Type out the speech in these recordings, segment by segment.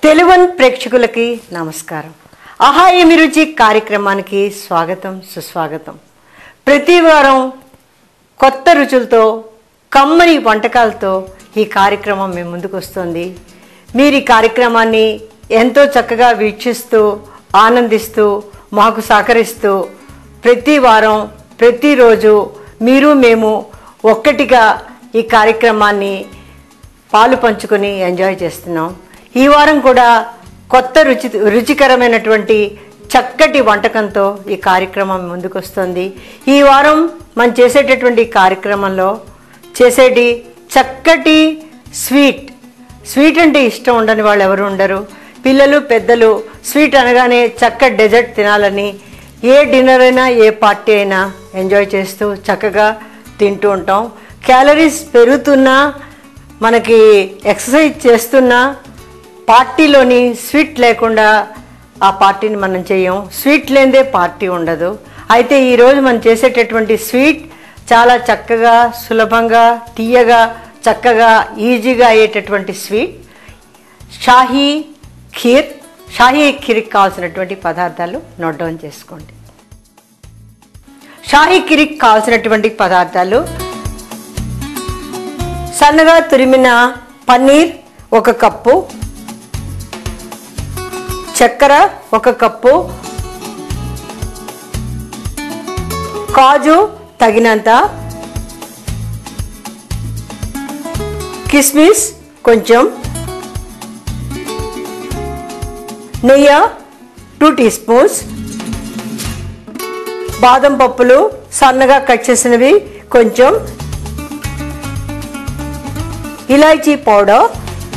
తెలువన్ ప్రేక్షకులకి నమస్కారం. ఆహా ఏమి రుచి కార్యక్రమానికి స్వాగతం సుస్వాగతం. ప్రతి వారం కొత్త రుచులతో కమ్మని వంటకాలతో ఈ కార్యక్రమం మేము ముందుకు వస్తుంది. మీరు ఈ కార్యక్రమాన్ని ఎంతో చక్కగా వీక్షిస్తూ ఆనందిస్తూ మాకు సహకరిస్తూ ప్రతి వారం ప్రతిరోజు మీరు మేము ఒక్కటిగా ఈ కార్యక్రమాన్ని పాలు పంచుకొని ఎంజాయ్ చేస్తున్నాం. ఈ వారం కూడా కొత్త రుచికరమైనటువంటి చక్కటి వంటకంతో ఈ కార్యక్రమం ముందుకు వస్తుంది. ఈ వారం మనం చేసేటటువంటి కార్యక్రమంలో చేసేటి చక్కటి స్వీట్ అంటే ఇష్టం ఉండని వాళ్ళు ఎవరు ఉండరు. పిల్లలు పెద్దలు స్వీట్ అనగానే చక్కటి డెజర్ట్ తినాలని ఏ డిన్నర్ అయినా ఏ పార్టీ అయినా ఎంజాయ్ చేస్తూ చక్కగా తింటూ ఉంటాం. క్యాలరీస్ పెరుగుతున్నా మనకి ఎక్సర్సైజ్ చేస్తున్నా పార్టీలోని స్వీట్ లేకుండా ఆ పార్టీని మనం చేయం. స్వీట్ లేనిదే పార్టీ ఉండదు. అయితే ఈరోజు మనం చేసేటటువంటి స్వీట్ చాలా చక్కగా సులభంగా తీయగా చక్కగా ఈజీగా అయ్యేటటువంటి స్వీట్ షాహీ ఖీర్. షాహీ ఖీర్కి కావాల్సినటువంటి పదార్థాలు నోట్ డౌన్ చేసుకోండి. షాహీ ఖీర్కి కావాల్సినటువంటి పదార్థాలు: సన్నగా తురిమిన పన్నీర్ 1 కప్పు, చక్కెర 1 కప్పు, కాజు తగినంత, కిస్మిస్ కొంచెం, నెయ్యి 2 టీ స్పూన్స్, బాదం పప్పులు సన్నగా కట్ చేసినవి కొంచెం, ఇలాచీ పౌడర్,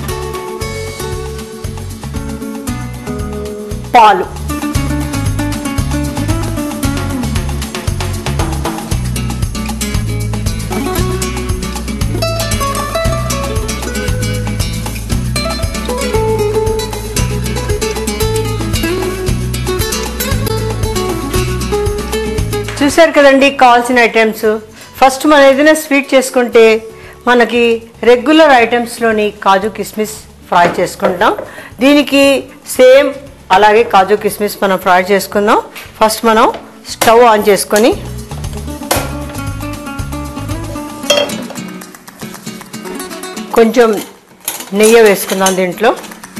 పాలు. చూసారు కదండి కావాల్సిన ఐటమ్స్. ఫస్ట్ మనం ఏదైనా స్వీట్ చేసుకుంటే మనకి రెగ్యులర్ ఐటమ్స్లోని కాజు కిస్మిస్ ఫ్రై చేసుకుంటాం. దీనికి సేమ్ అలాగే కాజు కిస్మిస్ మనం ఫ్రై చేసుకుందాం. ఫస్ట్ మనం స్టవ్ ఆన్ చేసుకొని కొంచెం నెయ్యి వేసుకుందాం. దీంట్లో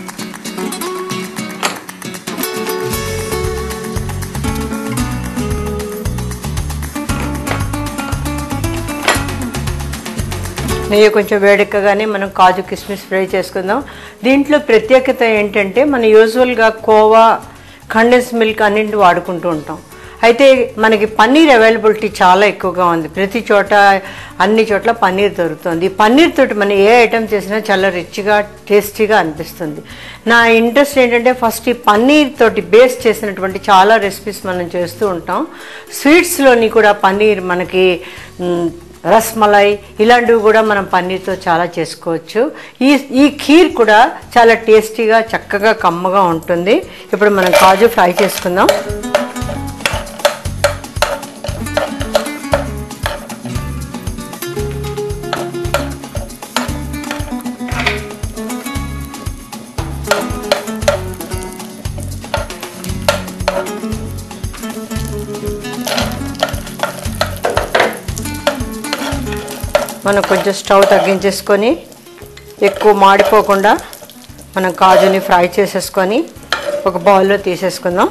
నెయ్యి కొంచెం వేడెక్కగానే మనం కాజు కిస్మిస్ ఫ్రై చేసుకుందాం. దీంట్లో ప్రత్యేకత ఏంటంటే మనం యూజువల్గా కోవా, కండెన్స్ మిల్క్ అన్నింటి వాడుకుంటూ ఉంటాం. అయితే మనకి పన్నీర్ అవైలబిలిటీ చాలా ఎక్కువగా ఉంది. ప్రతి చోట అన్ని చోట్ల పన్నీర్ దొరుకుతుంది. పన్నీర్ తోటి మనం ఏ ఐటమ్ చేసినా చాలా రిచ్గా టేస్టీగా అనిపిస్తుంది. నా ఇంట్రెస్ట్ ఏంటంటే ఫస్ట్ ఈ పన్నీర్ తోటి బేస్ చేసినటువంటి చాలా రెసిపీస్ మనం చేస్తూ ఉంటాం. స్వీట్స్లోని కూడా పన్నీర్ మనకి రస్మలై ఇలాంటివి కూడా మనం పన్నీర్తో చాలా చేసుకోవచ్చు. ఈ ఖీర్ కూడా చాలా టేస్టీగా చక్కగా కమ్మగా ఉంటుంది. ఇప్పుడు మనం కాజు ఫ్రై చేసుకుందాం. మనం కొంచెం స్టవ్ తగ్గించేసుకొని ఎక్కువ మాడిపోకుండా మనం కాజుని ఫ్రై చేసేసుకొని ఒక బౌల్లో తీసేసుకుందాం.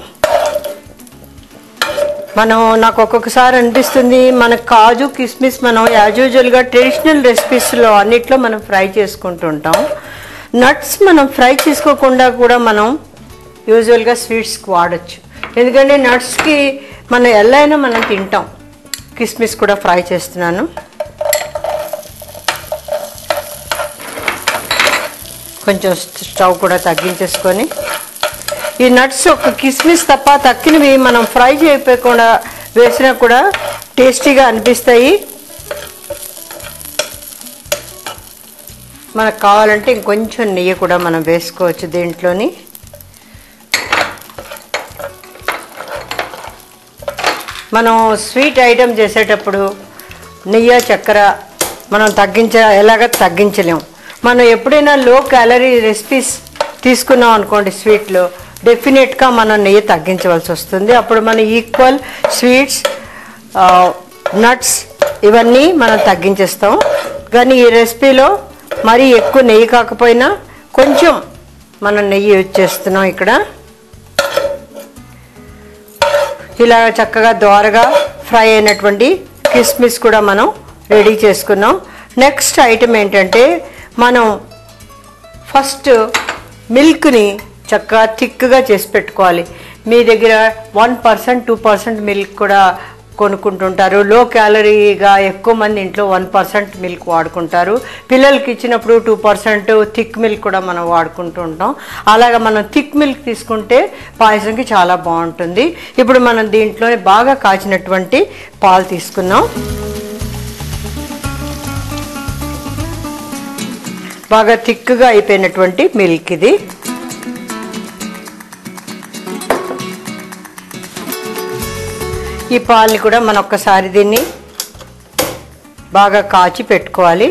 నాకు ఒక్కొక్కసారి అనిపిస్తుంది మన కాజు కిస్మిస్ మనం యాజ్ యూజువల్గా ట్రెడిషనల్ రెసిపీస్లో అన్నిట్లో మనం ఫ్రై చేసుకుంటూ ఉంటాం. నట్స్ మనం ఫ్రై చేసుకోకుండా కూడా మనం యూజువల్గా స్వీట్స్కి వాడచ్చు. ఎందుకంటే నట్స్కి మనం ఎలా అయినా మనం తింటాం. కిస్మిస్ కూడా ఫ్రై చేస్తున్నాను. కొంచెం స్టవ్ కూడా తగ్గించేసుకొని ఈ నట్స్ ఒక కిస్మిస్ తప్ప తక్కినవి మనం ఫ్రై చేయకుండా వేసినా కూడా టేస్టీగా అనిపిస్తాయి. మనకు కావాలంటే ఇంకొంచెం నెయ్యి కూడా మనం వేసుకోవచ్చు దీంట్లోని. మనం స్వీట్ ఐటమ్ చేసేటప్పుడు నెయ్యి చక్కెర మనం ఎలాగ తగ్గించలేము. మనం ఎప్పుడైనా లో క్యాలరీ రెసిపీస్ తీసుకున్నాం అనుకోండి స్వీట్లు, డెఫినెట్గా మనం నెయ్యి తగ్గించవలసి వస్తుంది. అప్పుడు మనం ఈక్వల్ స్వీట్స్, నట్స్ ఇవన్నీ మనం తగ్గించేస్తాం. కానీ ఈ రెసిపీలో మరీ ఎక్కువ నెయ్యి కాకపోయినా కొంచెం మనం నెయ్యి యూజ్ చేస్తున్నాం. ఇక్కడ ఇలా చక్కగా దోరగా ఫ్రై అయినటువంటి కిస్మిస్ కూడా మనం రెడీ చేసుకున్నాం. నెక్స్ట్ ఐటమ్ ఏంటంటే మనం ఫస్ట్ మిల్క్ని చక్కగా థిక్గా చేసి పెట్టుకోవాలి. మీ దగ్గర 1% 2% మిల్క్ కూడా కొనుక్కుంటుంటారు. లో క్యాలరీగా ఎక్కువ మంది ఇంట్లో 1% మిల్క్ వాడుకుంటారు. పిల్లలకి ఇచ్చినప్పుడు 2% థిక్ మిల్క్ కూడా మనం వాడుకుంటూ ఉంటాం. అలాగా మనం థిక్ మిల్క్ తీసుకుంటే పాయసంకి చాలా బాగుంటుంది. ఇప్పుడు మనం దీంట్లోనే బాగా కాచినటువంటి పాలు తీసుకున్నాం. బాగా థిక్గా అయిపోయినటువంటి మిల్క్ ఇది. ఈ పాలని కూడా మనం ఒక్కసారి దీన్ని బాగా కాచి పెట్టుకోవాలి.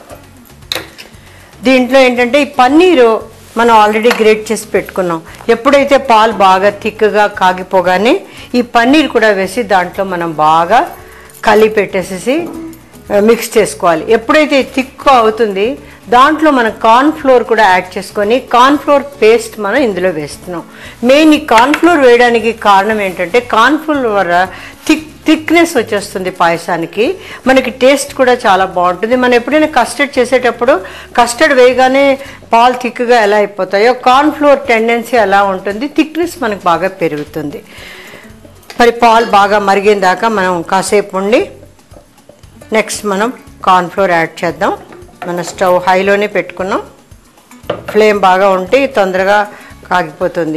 దీంట్లో ఏంటంటే ఈ పన్నీరు మనం ఆల్రెడీ గ్రేట్ చేసి పెట్టుకున్నాం. ఎప్పుడైతే పాలు బాగా థిక్గా కాగిపోగానే ఈ పన్నీర్ కూడా వేసి దాంట్లో మనం బాగా కలిపి పెట్టేసేసి మిక్స్ చేసుకోవాలి. ఎప్పుడైతే థిక్ అవుతుంది దాంట్లో మనం కార్న్ఫ్లోర్ కూడా యాడ్ చేసుకొని కార్న్ఫ్లోర్ పేస్ట్ మనం ఇందులో వేస్తున్నాం. మెయిన్ ఈ కార్న్ఫ్లోర్ వేయడానికి కారణం ఏంటంటే కార్న్ఫ్లోర్ వల్ల థిక్నెస్ వచ్చేస్తుంది పాయసానికి, మనకి టేస్ట్ కూడా చాలా బాగుంటుంది. మనం ఎప్పుడైనా కస్టర్డ్ చేసేటప్పుడు కస్టర్డ్ వేయగానే పాలు థిక్గా ఎలా అయిపోతాయో కార్న్ఫ్లోర్ టెండెన్సీ ఎలా ఉంటుంది, థిక్నెస్ మనకు బాగా పెరుగుతుంది. మరి పాలు బాగా మరిగిన దాకా మనం కాసేపు ఉండి నెక్స్ట్ మనం కార్న్ఫ్లోర్ యాడ్ చేద్దాం. మన స్టవ్ హైలోనే పెట్టుకున్నాం. ఫ్లేమ్ బాగా ఉంటే తొందరగా కాగిపోతుంది.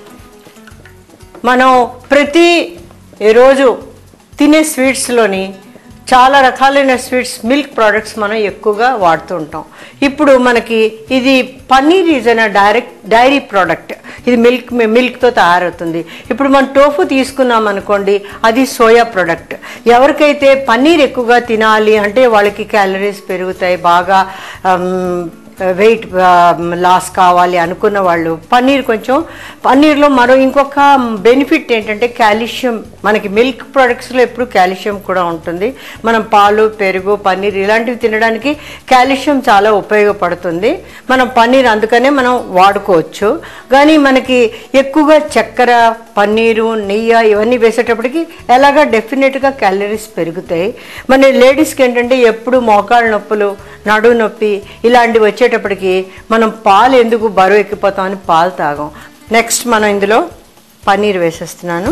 మనం ప్రతి రోజు తినే స్వీట్స్లోని చాలా రకాలైన స్వీట్స్ మిల్క్ ప్రోడక్ట్స్ మనం ఎక్కువగా వాడుతూ ఉంటాం. ఇప్పుడు మనకి ఇది paneer is an dairy product. ఇది మిల్క్తో తయారవుతుంది. ఇప్పుడు మనం టోఫు తీసుకున్నాం అనుకోండి, అది సోయా ప్రోడక్ట్. ఎవరికైతే పన్నీర్ ఎక్కువగా తినాలి అంటే వాళ్ళకి క్యాలరీస్ పెరుగుతాయి, బాగా వెయిట్ లాస్ కావాలి అనుకున్న వాళ్ళు పన్నీర్లో మరో ఇంకొక బెనిఫిట్ ఏంటంటే కాల్షియం. మనకి మిల్క్ ప్రొడక్ట్స్లో ఎప్పుడు కాల్షియం కూడా ఉంటుంది. మనం పాలు, పెరుగు, పన్నీర్ ఇలాంటివి తినడానికి కాల్షియం చాలా ఉపయోగపడుతుంది. మనం పన్నీర్ అందుకనే మనం వాడుకోవచ్చు. కానీ మనకి ఎక్కువగా చక్కెర, పన్నీరు, నెయ్యి ఇవన్నీ వేసేటప్పటికి ఎలాగా డెఫినెట్గా క్యాలరీస్ పెరుగుతాయి. మన లేడీస్కి ఏంటంటే ఎప్పుడు మోకాళ్ళ నొప్పులు, నడుము నొప్పి ఇలాంటివి వచ్చేటప్పటికి మనం పాలు ఎందుకు బరువు ఎక్కిపోతామని పాలు తాగం. నెక్స్ట్ మనం ఇందులో పన్నీర్ వేసేస్తున్నాను.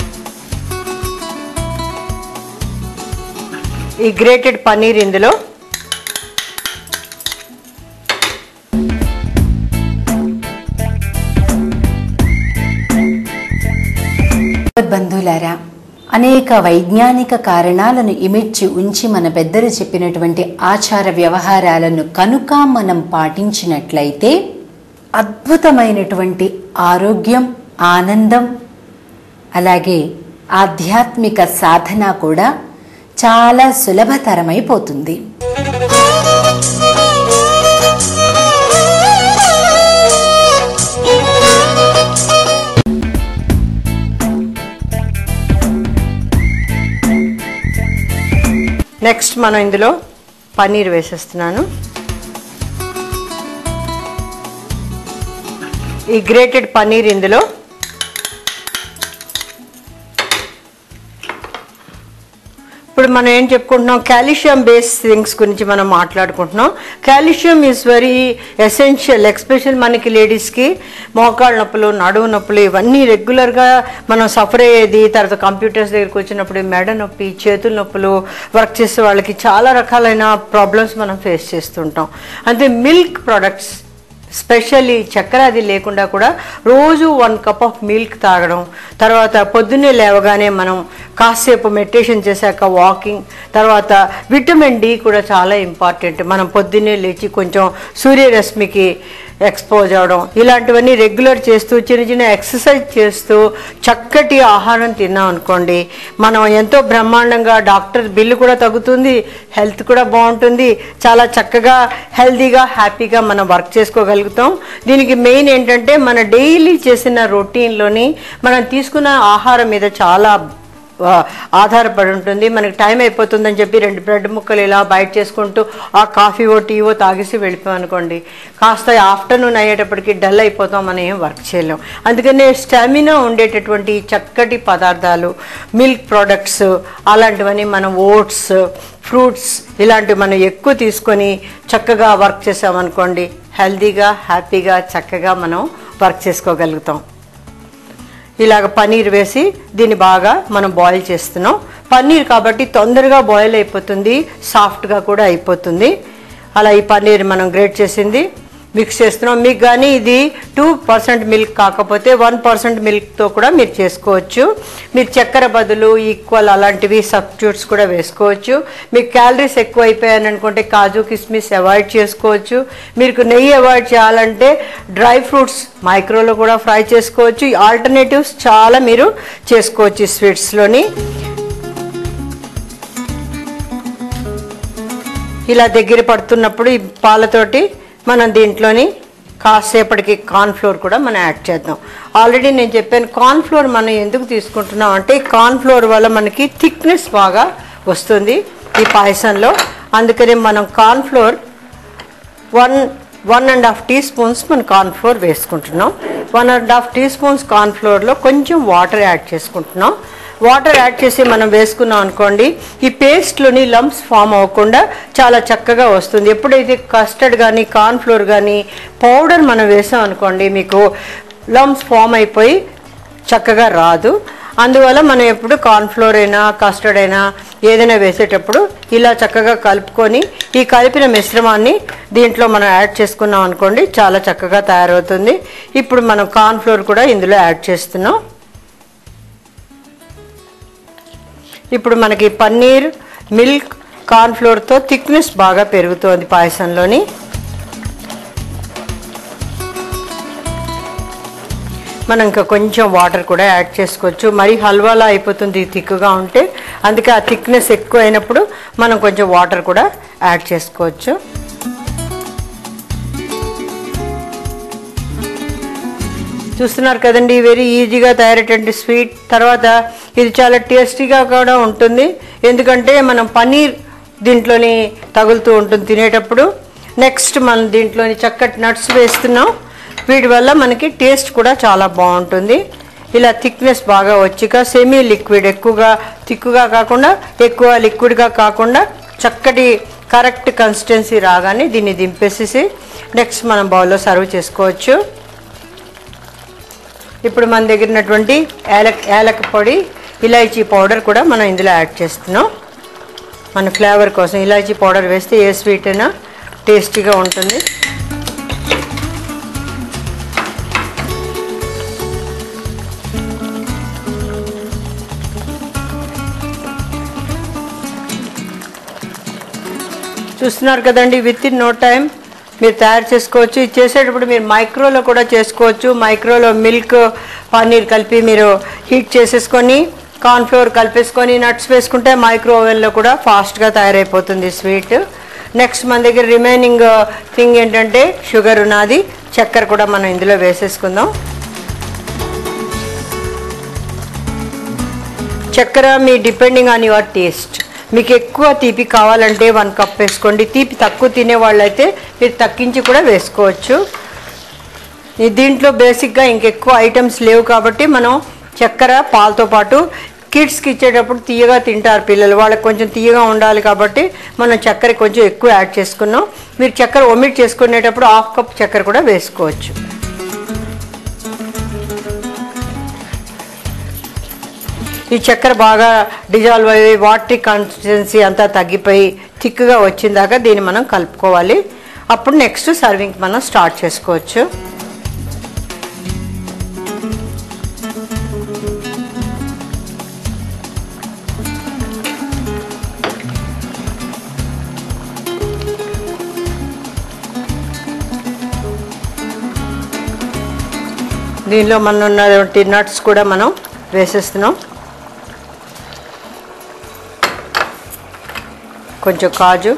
ఈ గ్రేటెడ్ పన్నీర్ ఇందులో బంధువులారా, అనేక వైజ్ఞానిక కారణాలను ఇమిడ్చి ఉంచి మన పెద్దలు చెప్పినటువంటి ఆచార వ్యవహారాలను కనుక మనం పాటించినట్లయితే అద్భుతమైనటువంటి ఆరోగ్యం, ఆనందం, అలాగే ఆధ్యాత్మిక సాధన కూడా చాలా సులభతరమైపోతుంది. నెక్స్ట్ మనం ఇందులో పన్నీర్ వేసేస్తున్నాను. ఈ గ్రేటెడ్ పన్నీర్ ఇందులో ఇప్పుడు మనం ఏం చెప్పుకుంటున్నాం, కాల్షియం బేస్ థింగ్స్ గురించి మనం మాట్లాడుకుంటున్నాం. Calcium is very essential, especially మనకి లేడీస్కి మోకాళ్ళ నొప్పులు, నడువు నొప్పులు ఇవన్నీ రెగ్యులర్గా మనం సఫర్ అయ్యేది. తర్వాత కంప్యూటర్స్ దగ్గరికి వచ్చినప్పుడు మెడ నొప్పి, చేతుల నొప్పులు, వర్క్ చేసే వాళ్ళకి చాలా రకాలైన ప్రాబ్లమ్స్ మనం ఫేస్ చేస్తుంటాం. అంటే మిల్క్ ప్రొడక్ట్స్ స్పెషల్లీ చక్కెర అది లేకుండా కూడా రోజు 1 కప్ ఆఫ్ మిల్క్ తాగడం, తర్వాత పొద్దున్నే లేవగానే మనం కాసేపు మెడిటేషన్ చేశాక వాకింగ్, తర్వాత విటమిన్ డి కూడా చాలా ఇంపార్టెంట్. మనం పొద్దున్నే లేచి కొంచెం సూర్యరశ్మికి ఎక్స్పోజ్ అవడం ఇలాంటివన్నీ రెగ్యులర్ చేస్తూ చిన్న చిన్న ఎక్సర్సైజ్ చేస్తూ చక్కటి ఆహారం తిన్నాం అనుకోండి, మనం ఎంతో బ్రహ్మాండంగా డాక్టర్ బిల్లు కూడా తగ్గుతుంది, హెల్త్ కూడా బాగుంటుంది, చాలా చక్కగా హెల్తీగా హ్యాపీగా మనం వర్క్ చేసుకోగలుగుతాం. దీనికి మెయిన్ ఏంటంటే మన డైలీ చేసిన రొటీన్లోని మనం తీసుకున్న ఆహారం మీద చాలా ఆధారపడి ఉంటుంది. మనకి టైం అయిపోతుందని చెప్పి 2 బ్రెడ్ ముక్కలు ఇలా బయట చేసుకుంటూ ఆ కాఫీవో టీవో తాగేసి వెళ్ళిపోయాం అనుకోండి, కాస్త ఆఫ్టర్నూన్ అయ్యేటప్పటికి డల్ అయిపోతాం, మనం ఏం వర్క్ చేయలేం. అందుకనే స్టామినా ఉండేటటువంటి చక్కటి పదార్థాలు, మిల్క్ ప్రోడక్ట్స్ అలాంటివన్నీ మనం ఓట్స్, ఫ్రూట్స్ ఇలాంటివి మనం ఎక్కువ తీసుకొని చక్కగా వర్క్ చేసామనుకోండి, హెల్తీగా హ్యాపీగా చక్కగా మనం వర్క్ చేసుకోగలుగుతాం. ఇలాగ పన్నీర్ వేసి దీన్ని బాగా మనం బాయిల్ చేస్తున్నాం. పన్నీర్ కాబట్టి తొందరగా బాయిల్ అయిపోతుంది, సాఫ్ట్గా కూడా అయిపోతుంది. అలా ఈ పన్నీర్ మనం గ్రేట్ చేసింది మిక్స్ చేస్తున్నాం. మీకు కానీ ఇది 2% మిల్క్ కాకపోతే 1% మిల్క్తో కూడా మీరు చేసుకోవచ్చు. మీరు చక్కెర బదులు ఈక్వల్ అలాంటివి సబ్స్టిట్యూట్స్ కూడా వేసుకోవచ్చు. మీకు క్యాలరీస్ ఎక్కువ అయిపోయాయని అనుకుంటే కాజు కిస్మిస్ అవాయిడ్ చేసుకోవచ్చు. మీకు నెయ్యి అవాయిడ్ చేయాలంటే డ్రై ఫ్రూట్స్ మైక్రోలో కూడా ఫ్రై చేసుకోవచ్చు. ఆల్టర్నేటివ్స్ చాలా మీరు చేసుకోవచ్చు స్వీట్స్లోని. ఇలా దగ్గర పడుతున్నప్పుడు ఈ పాలతోటి మనం దీంట్లోని కాసేపటికి కార్న్ఫ్లోర్ కూడా మనం యాడ్ చేద్దాం. ఆల్రెడీ నేను చెప్పాను కార్న్ఫ్లోర్ మనం ఎందుకు తీసుకుంటున్నాం అంటే కార్న్ఫ్లోర్ వల్ల మనకి థిక్నెస్ బాగా వస్తుంది ఈ పాయసంలో. అందుకని మనం కార్న్ఫ్లోర్ 1.5 టీ స్పూన్స్ మనం కార్న్ఫ్లోర్ వేసుకుంటున్నాం. 1.5 టీ స్పూన్స్ కార్న్ఫ్లోర్లో కొంచెం వాటర్ యాడ్ చేసుకుంటున్నాం. వాటర్ యాడ్ చేసి మనం వేసుకున్నాం అనుకోండి, ఈ పేస్ట్లోని లంప్స్ ఫామ్ అవ్వకుండా చాలా చక్కగా వస్తుంది. ఎప్పుడైతే కస్టర్డ్ కానీ కార్న్ఫ్లోర్ కానీ పౌడర్ మనం వేసాం అనుకోండి, మీకు లంప్స్ ఫామ్ అయిపోయి చక్కగా రాదు. అందువల్ల మనం ఎప్పుడు కార్న్ఫ్లోర్ అయినా కస్టర్డ్ అయినా ఏదైనా వేసేటప్పుడు ఇలా చక్కగా కలుపుకొని ఈ కలిపిన మిశ్రమాన్ని దీంట్లో మనం యాడ్ చేసుకున్నాం అనుకోండి, చాలా చక్కగా తయారవుతుంది. ఇప్పుడు మనం కార్న్ఫ్లోర్ కూడా ఇందులో యాడ్ చేస్తున్నాం. ఇప్పుడు మనకి పన్నీర్, మిల్క్, కార్న్ఫ్లోర్తో థిక్నెస్ బాగా పెరుగుతోంది పాయసంలోని. మనం ఇంకా కొంచెం వాటర్ కూడా యాడ్ చేసుకోవచ్చు. మరి హల్వాలా అయిపోతుంది థిక్గా ఉంటే, అందుకే ఆ థిక్నెస్ ఎక్కువ అయినప్పుడు మనం కొంచెం వాటర్ కూడా యాడ్ చేసుకోవచ్చు. చూస్తున్నారు కదండి, వెరీ ఈజీగా తయారయ్యేటువంటి స్వీట్. తర్వాత ఇది చాలా టేస్టీగా కూడా ఉంటుంది, ఎందుకంటే మనం పన్నీర్ దీంట్లోని తగులుతూ ఉంటుంది తినేటప్పుడు. నెక్స్ట్ మనం దీంట్లోని చక్కటి నట్స్ వేస్తున్నాం. వీటి వల్ల మనకి టేస్ట్ కూడా చాలా బాగుంటుంది. ఇలా థిక్నెస్ బాగా వచ్చిక సెమీ లిక్విడ్, ఎక్కువగా థిక్గా కాకుండా ఎక్కువ లిక్విడ్గా కాకుండా చక్కటి కరెక్ట్ కన్సిస్టెన్సీ రాగానే దీన్ని దింపేసేసి నెక్స్ట్ మనం బౌల్లో సర్వ్ చేసుకోవచ్చు. ఇప్పుడు మన దగ్గర ఉన్నటువంటి యాలక పొడి, ఇలాచీ పౌడర్ కూడా మనం ఇందులో యాడ్ చేస్తున్నాం. మన ఫ్లేవర్ కోసం ఇలాచీ పౌడర్ వేస్తే ఏ స్వీట్ అయినా టేస్టీగా ఉంటుంది. చూస్తున్నారు కదండి, విత్ ఇన్ నో టైం మీరు తయారు చేసుకోవచ్చు. ఇది చేసేటప్పుడు మీరు మైక్రోలో కూడా చేసుకోవచ్చు. మైక్రోలో మిల్క్, పన్నీర్ కలిపి మీరు హీట్ చేసేసుకొని కార్న్ఫ్లోర్ కలిపేసుకొని నట్స్ వేసుకుంటే మైక్రో ఓవెన్లో కూడా ఫాస్ట్గా తయారైపోతుంది స్వీట్. నెక్స్ట్ మన దగ్గర రిమైనింగ్ థింగ్ ఏంటంటే షుగర్ ఉన్నది, చక్కెర కూడా మనం ఇందులో వేసేసుకుందాం. చక్కెర మీ డిపెండింగ్ ఆన్ యువర్ టేస్ట్. మీకు ఎక్కువ తీపి కావాలంటే 1 కప్ వేసుకోండి. తీపి తక్కువ తినే వాళ్ళైతే మీరు తగ్గించి కూడా వేసుకోవచ్చు. దీంట్లో బేసిక్గా ఇంకెక్కువ ఐటమ్స్ లేవు కాబట్టి మనం చక్కెర పాలతో పాటు కిడ్స్కి ఇచ్చేటప్పుడు తీయగా తింటారు పిల్లలు, వాళ్ళకి కొంచెం తీయగా ఉండాలి కాబట్టి మనం చక్కెర కొంచెం ఎక్కువ యాడ్ చేసుకున్నాం. మీరు చక్కెర ఒమిట్ చేసుకునేటప్పుడు 1/2 కప్ చక్కెర కూడా వేసుకోవచ్చు. ఈ చక్కెర బాగా డిజాల్వ్ అయ్యి వాటరీ కన్సిస్టెన్సీ అంతా తగ్గిపోయి థిక్గా వచ్చిందాకా దీన్ని మనం కలుపుకోవాలి. అప్పుడు నెక్స్ట్ సర్వింగ్ మనం స్టార్ట్ చేసుకోవచ్చు. దీనిలో మనం ఉన్నటువంటి నట్స్ కూడా మనం వేసేస్తున్నాం. కొంచెం కాజు,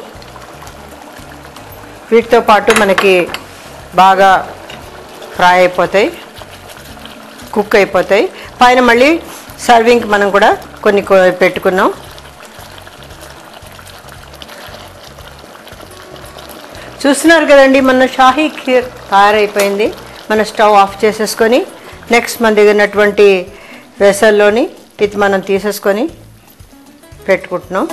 వీటితో పాటు మనకి బాగా ఫ్రై అయిపోతాయి, కుక్ అయిపోతాయి. పైన మళ్ళీ సర్వింగ్కి మనం కూడా కొన్ని పెట్టుకున్నాం. చూస్తున్నారు కదండి, మన షాహీ ఖీర్ తయారైపోయింది. మన స్టవ్ ఆఫ్ చేసేసుకొని నెక్స్ట్ మన దగ్గర ఉన్నటువంటి వెసల్లోని ఇది మనం తీసేసుకొని పెట్టుకుంటున్నాం.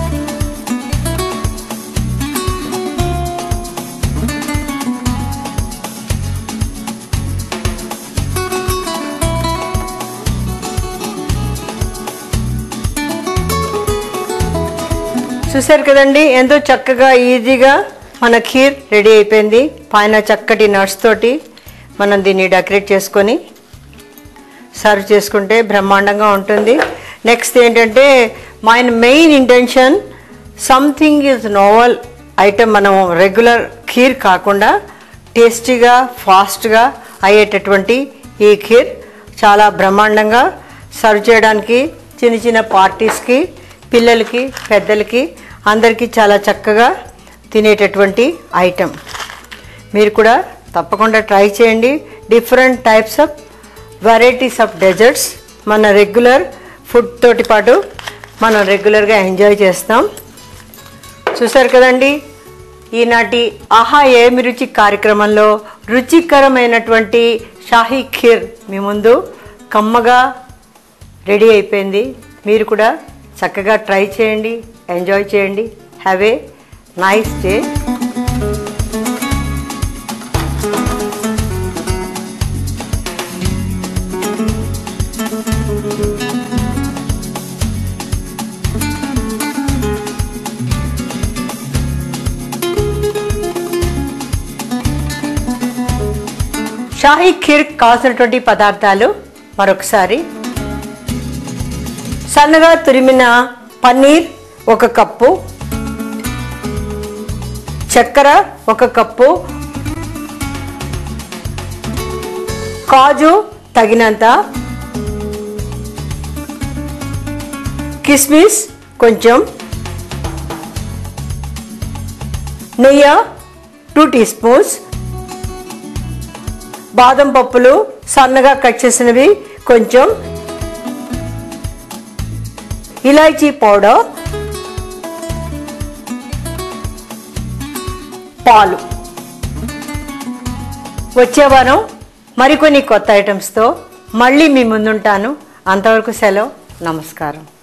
చూసారు కదండి, ఎంతో చక్కగా ఈజీగా మన ఖీర్ రెడీ అయిపోయింది. పైన చక్కటి నట్స్ తోటి మనం దీన్ని డెకరేట్ చేసుకొని సర్వ్ చేసుకుంటే బ్రహ్మాండంగా ఉంటుంది. నెక్స్ట్ ఏంటంటే main intention something is novel item. మనం రెగ్యులర్ ఖీర్ కాకుండా టేస్టీగా ఫాస్ట్గా అయ్యేటటువంటి ఈ ఖీర్ చాలా బ్రహ్మాండంగా సర్వ్ చేయడానికి చిన్న చిన్న పార్టీస్కి, పిల్లలకి, పెద్దలకి అందరికీ చాలా చక్కగా తినేటటువంటి ఐటమ్. మీరు కూడా తప్పకుండా ట్రై చేయండి. Different types of varieties of desserts మన రెగ్యులర్ ఫుడ్ తోటి పాటు మనం రెగ్యులర్గా ఎంజాయ్ చేస్తాం. చూసారు కదండి, ఈనాటి ఆహా ఏమి రుచి కార్యక్రమంలో రుచికరమైనటువంటి షాహీ ఖీర్ మీ ముందు కమ్మగా రెడీ అయిపోయింది. మీరు కూడా చక్కగా ట్రై చేయండి, ఎంజాయ్ చేయండి. Have a nice day. Shahi kheer కావాల్సినటువంటి పదార్థాలు మరొకసారి: సన్నగా తురిమిన పన్నీర్ 1 కప్పు, చక్కెర 1 కప్పు, కాజు తగినంత, కిస్మిస్ కొంచెం, నెయ్యి 2 టీ స్పూన్స్, బాదం పప్పులు సన్నగా కట్ చేసినవి కొంచెం, ఇలాచీ పౌడర్, పాలు. వచ్చే వారం మరికొన్ని కొత్త ఐటమ్స్తో మళ్ళీ మీ ముందుంటాను. అంతవరకు సెలవు. నమస్కారం.